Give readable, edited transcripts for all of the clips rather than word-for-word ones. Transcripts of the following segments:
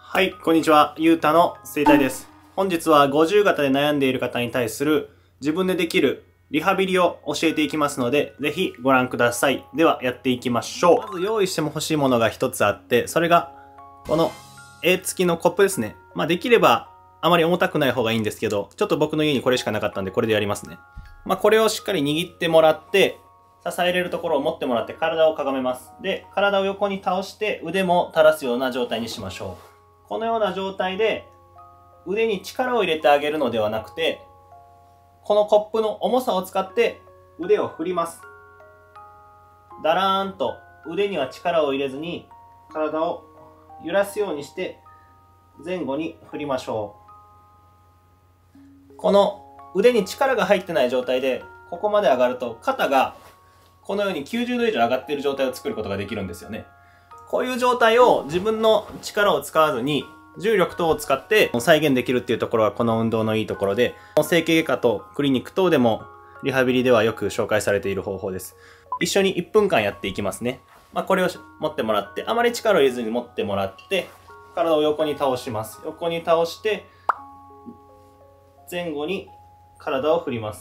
はい、こんにちは。ゆうたの整体です。本日は50型で悩んでいる方に対する自分でできるリハビリを教えていきますので、ぜひご覧ください。では、やっていきましょう。まず用意しても欲しいものが一つあって、それが、この絵付きのコップですね。できれば、あまり重たくない方がいいんですけど、ちょっと僕の家にこれしかなかったんで、これでやりますね。これをしっかり握ってもらって、支えれるところを持ってもらって体をかがめます。で、体を横に倒して腕も垂らすような状態にしましょう。このような状態で腕に力を入れてあげるのではなくて、このコップの重さを使って腕を振ります。だらーんと腕には力を入れずに体を揺らすようにして前後に振りましょう。この腕に力が入ってない状態でここまで上がると肩がこのように90度以上上がっている状態を作ることができるんですよね。こういう状態を自分の力を使わずに重力等を使って再現できるっていうところがこの運動のいいところで、整形外科とクリニック等でもリハビリではよく紹介されている方法です。一緒に1分間やっていきますね。これを持ってもらって、あまり力を入れずに持ってもらって、体を横に倒します。横に倒して、前後に体を振ります。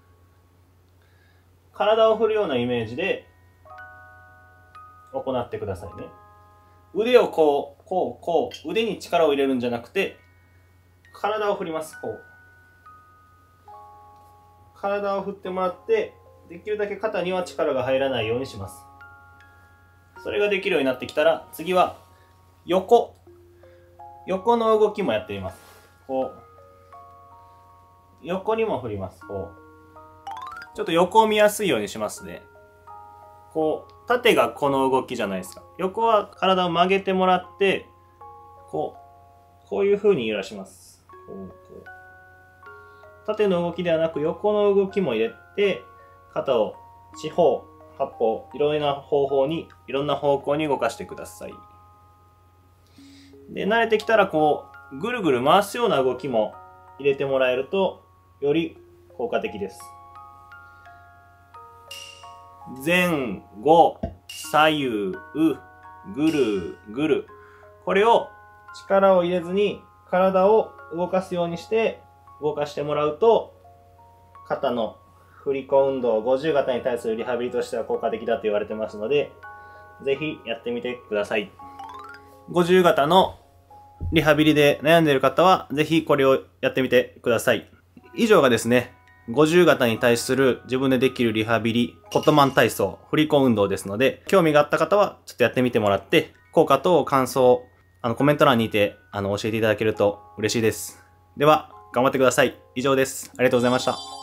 体を振るようなイメージで行ってくださいね。腕をこう、腕に力を入れるんじゃなくて、体を振ります。こう。体を振ってもらって、できるだけ肩には力が入らないようにします。それができるようになってきたら、次は横の動きもやってみます。こう。横にも振ります。こう。ちょっと横を見やすいようにしますね。こう、縦がこの動きじゃないですか。横は体を曲げてもらって、こういう風に揺らします。縦の動きではなく横の動きも入れて、肩を四方、八方、いろいろな方法に、いろんな方向に動かしてください。で、慣れてきたらぐるぐる回すような動きも入れてもらえると、より効果的です。前後、左右、ぐるぐる。これを力を入れずに体を動かすようにして動かしてもらうと、肩の振り子運動、50型に対するリハビリとしては効果的だと言われてますので、ぜひやってみてください。50型のリハビリで悩んでいる方は、ぜひこれをやってみてください。以上がですね、50型に対する自分でできるリハビリ、ポットマン体操、振り子運動ですので、興味があった方はちょっとやってみてもらって、効果と感想、コメント欄にて教えていただけると嬉しいです。では、頑張ってください。以上です。ありがとうございました。